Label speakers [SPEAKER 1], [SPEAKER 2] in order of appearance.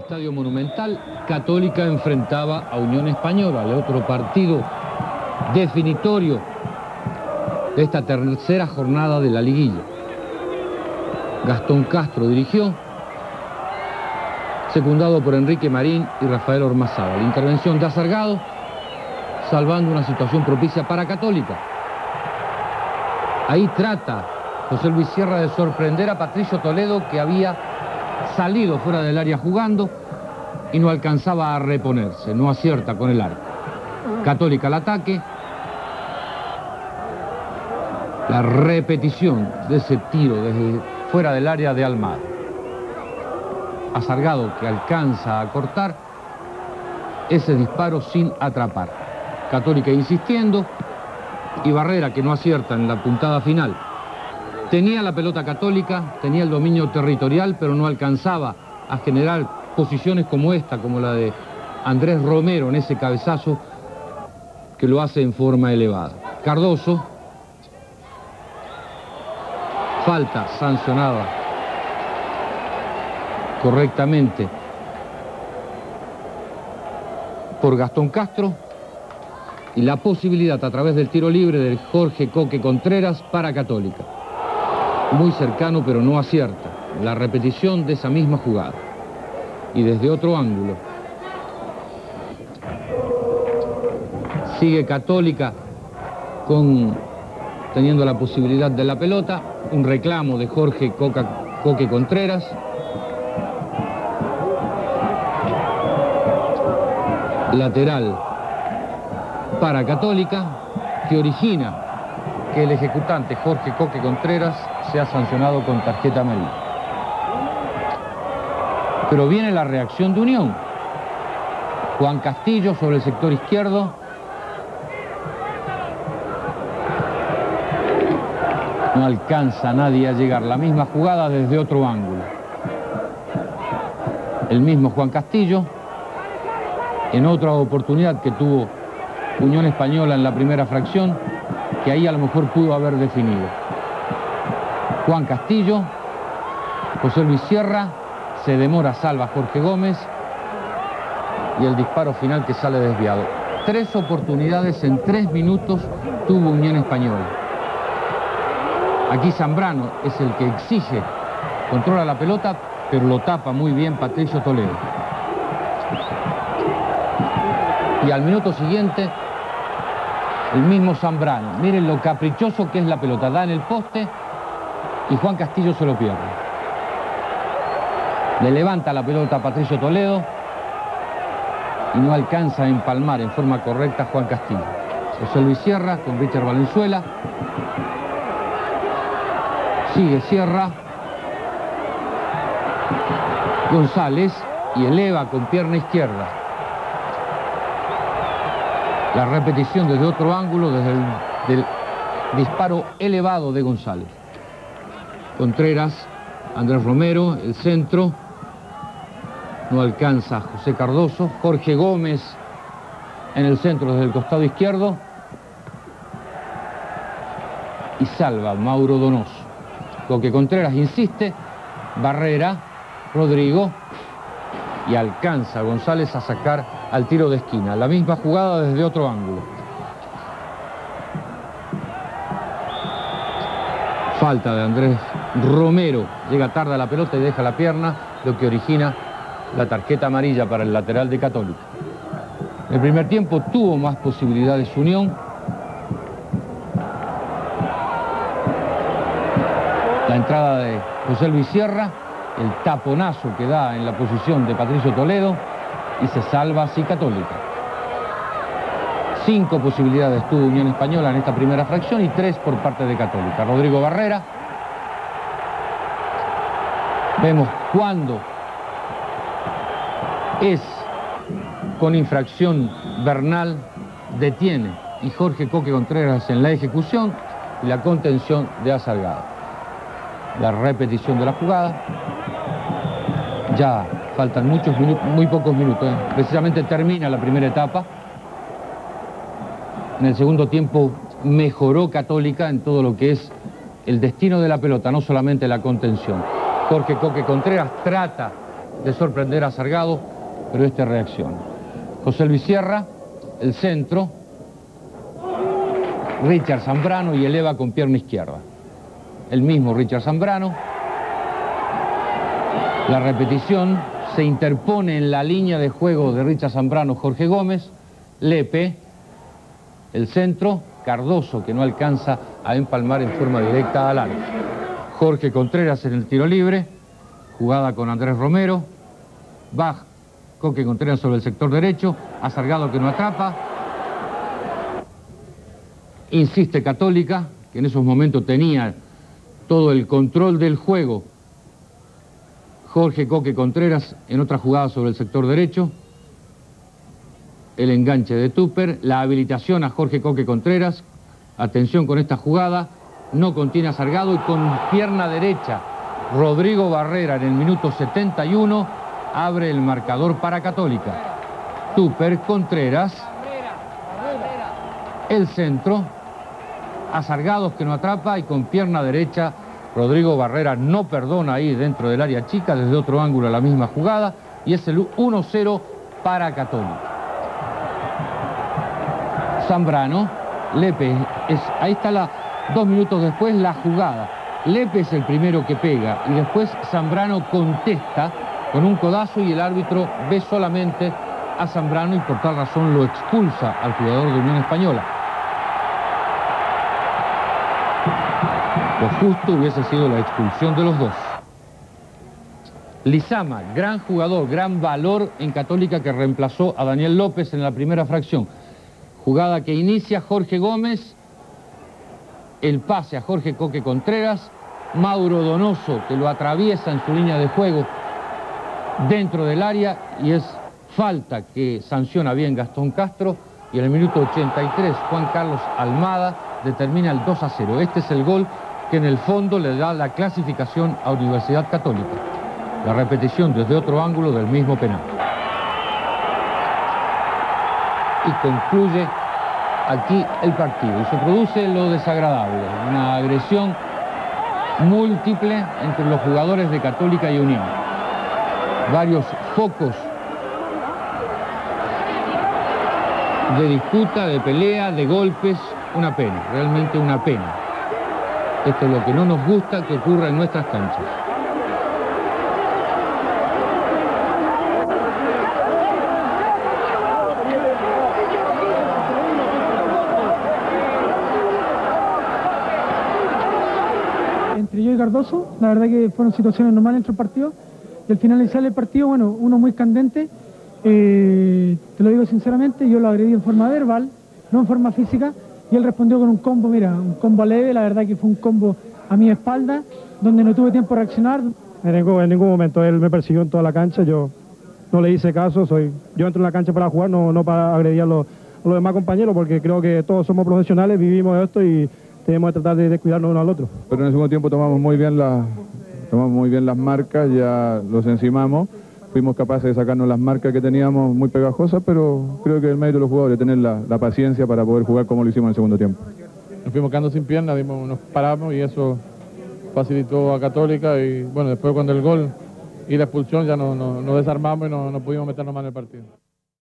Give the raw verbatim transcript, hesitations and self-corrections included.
[SPEAKER 1] Estadio Monumental, Católica enfrentaba a Unión Española, el otro partido definitorio de esta tercera jornada de la liguilla. Gastón Castro dirigió, secundado por Enrique Marín y Rafael Ormazábal. La intervención de Azargado, salvando una situación propicia para Católica. Ahí trata José Luis Sierra de sorprender a Patricio Toledo, que había salido fuera del área jugando y no alcanzaba a reponerse, no acierta con el arco. Católica al ataque. La repetición de ese tiro desde fuera del área de Almada. Azargado que alcanza a cortar ese disparo sin atrapar. Católica insistiendo y Barrera que no acierta en la puntada final. Tenía la pelota Católica, tenía el dominio territorial, pero no alcanzaba a generar posiciones como esta, como la de Andrés Romero en ese cabezazo que lo hace en forma elevada. Cardoso, falta sancionada correctamente por Gastón Castro y la posibilidad a través del tiro libre de Jorge Coque Contreras para Católica. Muy cercano, pero no acierta. La repetición de esa misma jugada. Y desde otro ángulo. Sigue Católica con, teniendo la posibilidad de la pelota. Un reclamo de Jorge Coca, Coque Contreras. Lateral para Católica, que origina que el ejecutante Jorge Coque Contreras sea sancionado con tarjeta amarilla. Pero viene la reacción de Unión. Juan Castillo sobre el sector izquierdo. No alcanza nadie a llegar. La misma jugada desde otro ángulo. El mismo Juan Castillo. En otra oportunidad que tuvo Unión Española en la primera fracción, que ahí a lo mejor pudo haber definido. Juan Castillo, José Luis Sierra, se demora, salva Jorge Gómez y el disparo final que sale desviado. Tres oportunidades en tres minutos tuvo Unión Española. Aquí Zambrano es el que exige, controla la pelota, pero lo tapa muy bien Patricio Toledo. Y al minuto siguiente, el mismo Zambrano. Miren lo caprichoso que es la pelota. Da en el poste y Juan Castillo se lo pierde. Le levanta la pelota a Patricio Toledo y no alcanza a empalmar en forma correcta Juan Castillo. José Luis Sierra con Richard Valenzuela. Sigue Sierra. González y eleva con pierna izquierda. La repetición desde otro ángulo, desde el del disparo elevado de González. Contreras, Andrés Romero, el centro. No alcanza José Cardoso. Jorge Gómez en el centro desde el costado izquierdo. Y salva Mauro Donoso. Coque Contreras insiste. Barrera, Rodrigo. Y alcanza González a sacar al tiro de esquina. La misma jugada desde otro ángulo. Falta de Andrés Romero. Llega tarde a la pelota y deja la pierna, lo que origina la tarjeta amarilla para el lateral de Católica. En el primer tiempo tuvo más posibilidades Unión. La entrada de José Luis Sierra. El taponazo que da en la posición de Patricio Toledo y se salva así Católica. Cinco posibilidades tuvo Unión Española en esta primera fracción y tres por parte de Católica. Rodrigo Barrera. Vemos cuando es con infracción Bernal, detiene y Jorge Coque Contreras en la ejecución y la contención de Azargado. La repetición de la jugada. Ya faltan muchos minutos, muy pocos minutos. ¿eh? Precisamente termina la primera etapa. En el segundo tiempo mejoró Católica en todo lo que es el destino de la pelota, no solamente la contención. Jorge Coque Contreras trata de sorprender a Salgado, pero este reacciona. José Luis Sierra, el centro, Richard Zambrano y eleva con pierna izquierda. El mismo Richard Zambrano. La repetición, se interpone en la línea de juego de Richard Zambrano Jorge Gómez, Lepe, el centro, Cardoso, que no alcanza a empalmar en forma directa al arco. Jorge Contreras en el tiro libre, jugada con Andrés Romero, va Coque Contreras sobre el sector derecho, a Salgado que no atrapa, insiste Católica, que en esos momentos tenía todo el control del juego. Jorge Coque Contreras en otra jugada sobre el sector derecho, el enganche de Tupper, la habilitación a Jorge Coque Contreras, atención con esta jugada, no contiene a Salgado y con pierna derecha Rodrigo Barrera en el minuto setenta y uno abre el marcador para Católica. Tupper, Contreras, el centro, a Salgado que no atrapa y con pierna derecha Rodrigo Barrera no perdona ahí dentro del área chica, desde otro ángulo la misma jugada, y es el uno cero para Católica. Zambrano, Lepe, es, ahí está la, dos minutos después la jugada. Lepe es el primero que pega y después Zambrano contesta con un codazo y el árbitro ve solamente a Zambrano y por tal razón lo expulsa al jugador de Unión Española. Lo justo hubiese sido la expulsión de los dos. Lizama, gran jugador, gran valor en Católica, que reemplazó a Daniel López en la primera fracción. Jugada que inicia Jorge Gómez, el pase a Jorge Coque Contreras, Mauro Donoso que lo atraviesa en su línea de juego dentro del área y es falta que sanciona bien Gastón Castro, y en el minuto ochenta y tres Juan Carlos Almada determina el dos a cero. Este es el gol que en el fondo le da la clasificación a Universidad Católica. La repetición desde otro ángulo del mismo penal. Y concluye aquí el partido. Y se produce lo desagradable, una agresión múltiple entre los jugadores de Católica y Unión. Varios focos de disputa, de pelea, de golpes. Una pena, realmente una pena. Esto es lo que no nos gusta que ocurra en nuestras canchas.
[SPEAKER 2] Entre yo y Cardoso, la verdad que fueron situaciones normales entre el partido, y al finalizar el partido, bueno, uno muy candente, eh, te lo digo sinceramente, yo lo agredí en forma verbal, no en forma física, y él respondió con un combo, mira, un combo leve, la verdad que fue un combo a mi espalda, donde no tuve tiempo de reaccionar.
[SPEAKER 3] En ningún, en ningún momento él me persiguió en toda la cancha, yo no le hice caso, soy, yo entro en la cancha para jugar, no, no para agredir a los, a los demás compañeros, porque creo que todos somos profesionales, vivimos esto y tenemos que tratar de, de cuidarnos uno al otro.
[SPEAKER 4] Pero en el segundo tiempo tomamos muy bien, la, tomamos muy bien las marcas, ya los encimamos, fuimos capaces de sacarnos las marcas que teníamos muy pegajosas, pero creo que el mérito de los jugadores es tener la, la paciencia para poder jugar como lo hicimos en el segundo tiempo.
[SPEAKER 5] Nos fuimos quedando sin piernas, dimos, nos paramos y eso facilitó a Católica, y bueno, después cuando el gol y la expulsión ya nos no, no desarmamos y no, no pudimos meternos más en el partido.